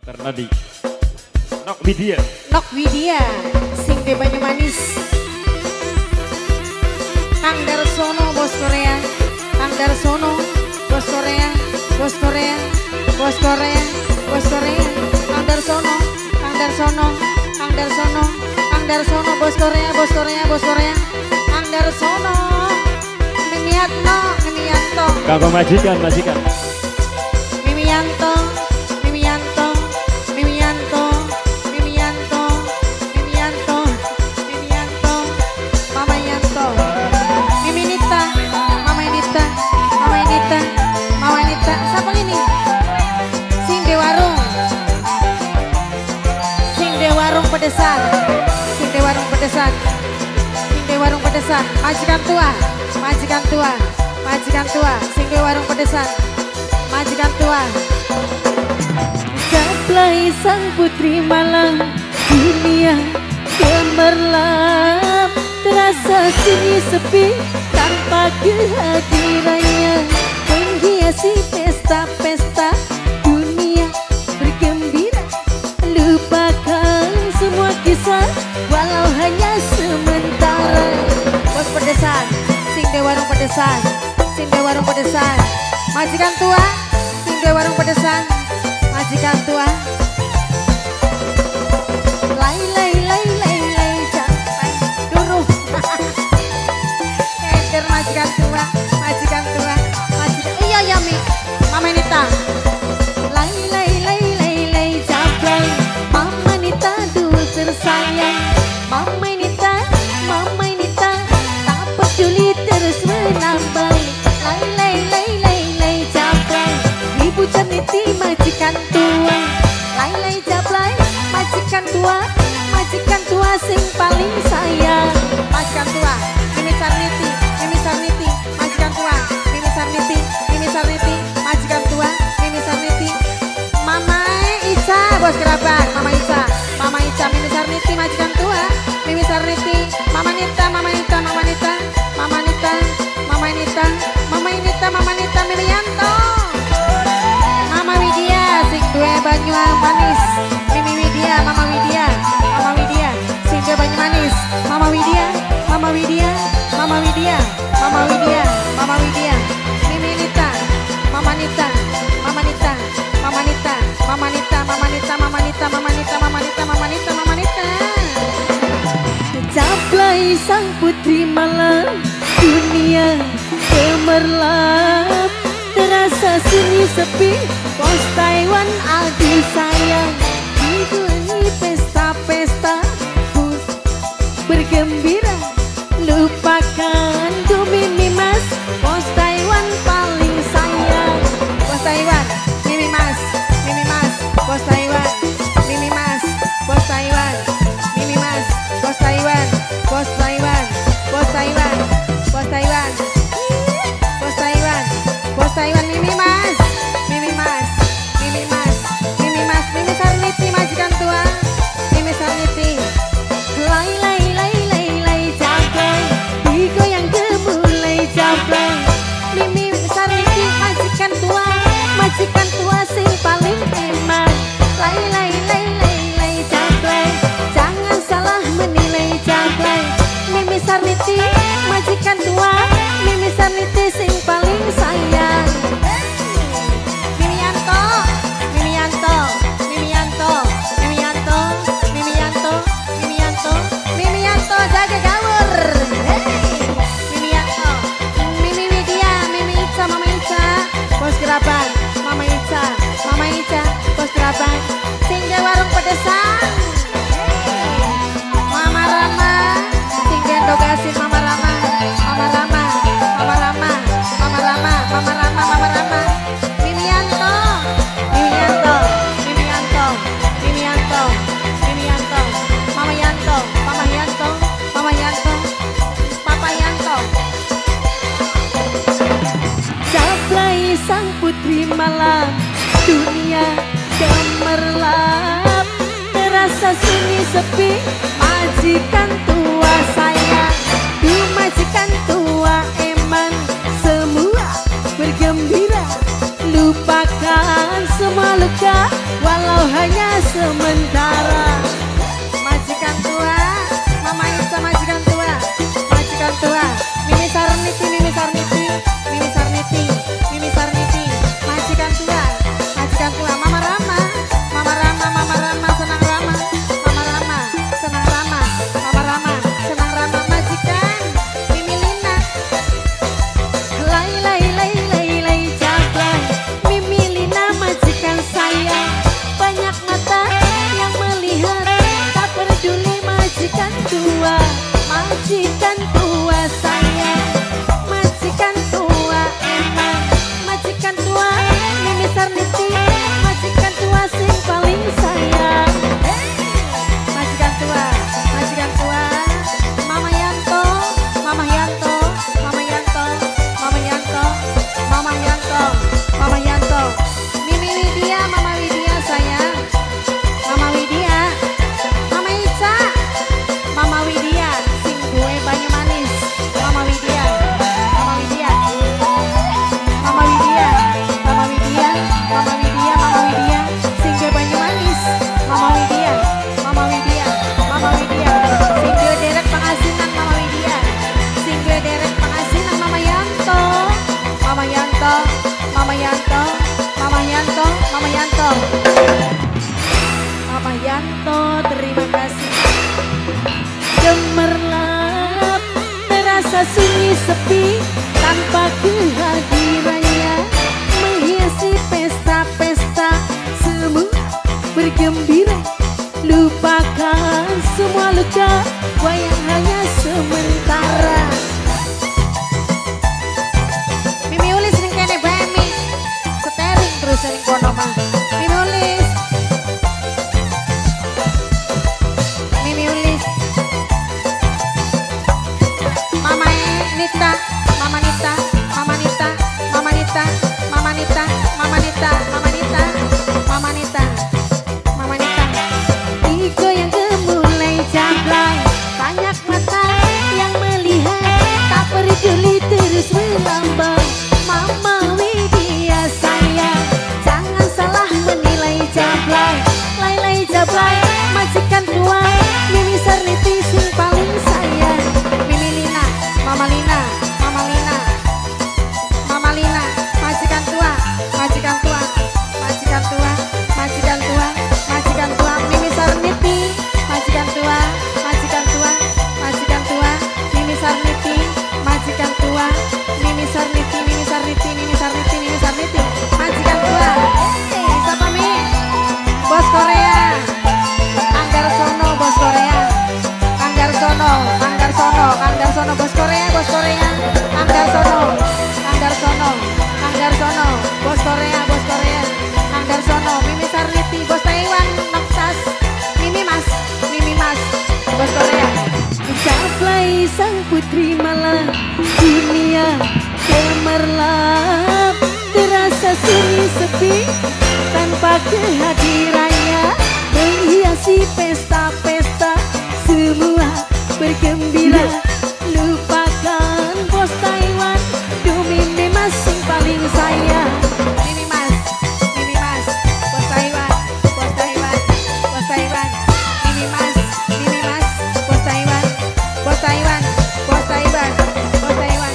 Ternadi. Nok Widya. Nok Widya, sing de Banyumanis. Kang Darsono bos Korea, Kang Darsono bos Korea, bos Korea, bos Korea, bos Korea. Kang Darsono, Kang Darsono, Kang Darsono, Kang Darsono bos Korea, bos Korea, bos Korea. Kang Darsono, Mimiatno, Mimianto. Kanggo majikan, majikan. Mimianto, Mimianto, Mimianto, Mimianto, Mimianto, Mimianto, Mama Yanto, Miminita, Mama Inita, Mama Inita, Mama Inita. Siapa ini? Sing de warung, sing de warung pedesan, sing de warung pedesan, sing de warung pedesan. Majikan tua, majikan tua, majikan tua, sing de warung pedesan. Majikan tua. Gaplai sang putri malang, dunia gemerlap, terasa sunyi sepi tanpa kehadirannya, menghiasi pesta-pesta dunia bergembira, lupakan semua kisah walau hanya sementara. Bos pedesan, sing de warung pedesan, sing de warung pedesan. Majikan tua, sing de warung pedesan, majikan tua. Lai lai lai lai lai jangan duruh. Keder majikan tua, majikan tua, majikan. Iya ya Mi, Mama Nita. Lai lai lai lai lai jablay, Mama Nita dulu tersayang, Mama Nita, tak peduli terus menambah. Lai lai lai lai lai jablay, Ibu Caniti majikan tua. Lai lai jablay, majikan tua sing paling sayang. Majikan tua, Mimi Sarniti, Mimi Sarniti, majikan tua, Mimi Sarniti, Mimi Sarniti, majikan tua, Mimi Sarniti. Mama Ica, bos kerabat, Mama Ica, Mama Ica, Mimi Sarniti, majikan tua, Mimi Sarniti, Mama Nita, Mama Nita, Mama Nita, Mama Nita, Mama Nita, Mama Nita, Mama Nita, Mimi Yanto. Mama Widya, sing dua Banyumanis, Mimi Widya, Mama Widya, Mama Widya, sing dua Banyumanis, Mama Widya, Mama Widya, Mama Widya, Mama Widya, Mama Widya, Mimi Nita, Mama Nita, Mama Nita, Mama Nita, Mama Nita, Mama Nita, Mama Nita, Mama Nita, Mama Nita, Mama Nita, Mama Nita. Jablay sang putri malam, dunia gemerlap, terasa sunyi sepi, pos Taiwan aduh sayang, digelangi pesta-pesta, bergembira, lupakan Mimi Mas, pos Taiwan paling sayang. Bos Taiwan, Mimi Mas, Mimi Mas, bos Taiwan, Mimi Mas, bos Taiwan, Mimi Mas, bos Taiwan, bos Taiwan, bos Taiwan, bos Taiwan, bos Taiwan, bos Taiwan, Mimi Mas, Mimi Mas, Mimi Mas, Mimi Mas, Mimi Sarniti, majikan tua, Mimi Sarniti. Lai lai lai lai lai jablay, digoyang gemulai jablay, Mimi Sarniti majikan tua sing paling eman. Lai lai lai lai lai jablay, jangan salah menilai jablay, Mimi Sarniti majikan tua, Mimi Sarniti sing paling sayang. Mimi Yanto, Mimi Yanto, Mimi Yanto, Mimi Yanto, Mimi Yanto, Mimi Yanto, Mimi Yanto jaga gawur. Mimi Yanto, Mimi Widya, Mimi Ica, Mama Ica, bos kerabat, Mama Ica, Mama Ica, bos kerabat, singga warung pedesan. Mama Rama, singga dogasin Mama Rama, Mama Rama, Mama Rama, Mama Rama, Mama Rama, Mama Rama. Mimi Yanto, Mimi Yanto, Mimi Yanto, Mimi Yanto, Mimi Yanto, Mama Yanto, Mama Yanto, Mama Yanto, Papa Yanto. Jablay sang putri malam, dunia gemerlap, terasa sunyi sepi, majikan tua sayang, majikan tua eman, semua bergembira, lupakan semua luka walau hanya sementara. Majikan tua, Mama Isa majikan tua, majikan tua. Mimi Sarniti, Mimi Sarniti, Mimi Sarniti, Mimi Sarniti. Majikan tua, majikan tua. Mama Rama, Mama Rama, Mama Rama senang Rama, Mama Rama senang Rama, Mama Rama senang Rama. Majikan Mimi Lina. Lay lay lay lay lay jablay, Mimi Lina majikan saya. Banyak mata yang melihat, tak peduli majikan tua, majikan tua saya. Majikan tua emang, majikan tua Mimi Sarniti, majikan tua sing paling sayang. Majikan tua, majikan tua. Mama Yanto, Mama Yanto, Mama Yanto, Mama Yanto, Mama Yanto, Mama Yanto. Mimi Widya, Mama Widya sayang. Mama Widya, Mama Ica, Mama Widya, sing gue banyu manis. Mama Widya, Mama Widya, Mama Widya, Mama Widya, Mama Widya, Mama Widya, sing gue banyu manis. Mama Widya, Mama Widya, Mama Widya, sing gue derek pengasinan. Mama Widya, sing gue derek pengasinan. Mama Yanto, Mama Yanto, Mama Yanto, Mama Yanto, Mama Yanto. Mama Yanto, terima kasih. Gemerlap terasa sunyi sepi tanpa kehadirannya, menghiasi pesta-pesta semua bergembira, lupakan semua luka yang hanya sementara. Mimi Ulis ning kene bae Mi. Setering terus ning kono mah. Mimi Ulis. Mimi Ulis. Mama Nita, Mama Nita, Mama Nita, Mama Nita, Mama Nita, Mama Nita, Mama Nita, Mama Nita, Mama Nita. Iko yang gemulai jablay, banyak mata yang melihat, tak peduli terus melambai. Mama Widya sayang, jangan salah menilai jablay. Lay-lay jablay, majikan tua Mimi Sarniti sing paling sayang. Mimi Lina, Mama Lina, Mama Lina, Mama Lina, majikan tua, majikan tua, majikan tua, majikan tua, majikan tua. Mimi Sarniti, majikan tua, majikan tua, majikan tua. Mimi Sarniti, majikan tua. Mimi Sarniti, Mimi Sarniti, Mimi Sarniti, Mimi Sarniti, majikan tua. Siapa Mi? Bos Korea. Anggar Sono, bos Korea. Anggar Sono, Anggar Sono, Anggar Sono, bos Korea, bos Korea. Anggar Sono, Anggar Sono, Anggar Sono, bos Korea, bos Korea. Anggar Sono, Mimi Sarniti, bos Taiwan, Noksas. Mimi Mas, bos Korea. Jablay sang putri malam dunia gemerlap, terasa sunyi sepi tanpa kehadirannya, menghiasi pesta-pesta semua bergembira, lupakan bos Taiwan, Mimi Mas sing paling sayang. Mimi Mas, bos Taiwan, bos Taiwan, bos Taiwan. Mimi Mas, bos Taiwan, bos Taiwan, bos Taiwan, bos Taiwan,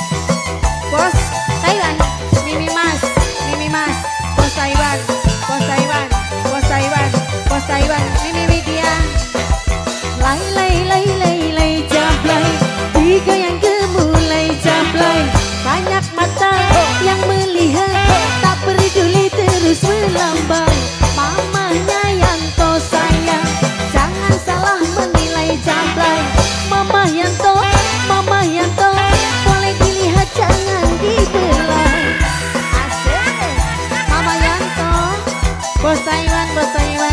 bos Taiwan. Mimi Mas, bos Taiwan, bos Taiwan, bos Taiwan, bos Taiwan. Mimi Widya. Lay lay lay lay lay jablay, digoyang gemulai jablay. Banyak mata yang melihat, tak peduli terus melambai. Mamanya Yanto sayang, jangan salah menilai jablay. Mama Yanto, boleh dilihat jangan dibelai. Asik. Mama Yanto, bos Taiwan, bos Taiwan.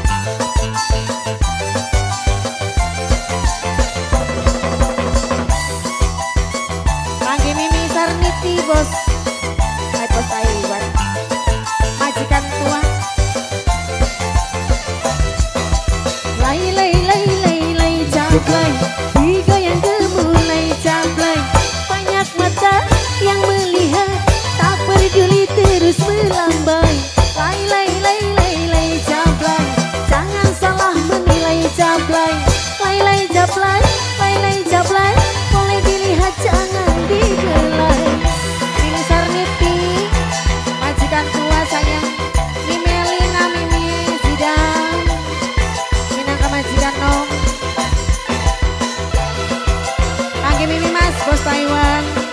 Panggil Mimi Sarniti, bos. Hai bos Taiwan. Majikan tua. Lay lay lay lay lay jablay, digoyang gemulai jablay. Banyak mata yang melihat, tak peduli terus melambai. Lay lay lay lay lay jablay, Bos Taiwan.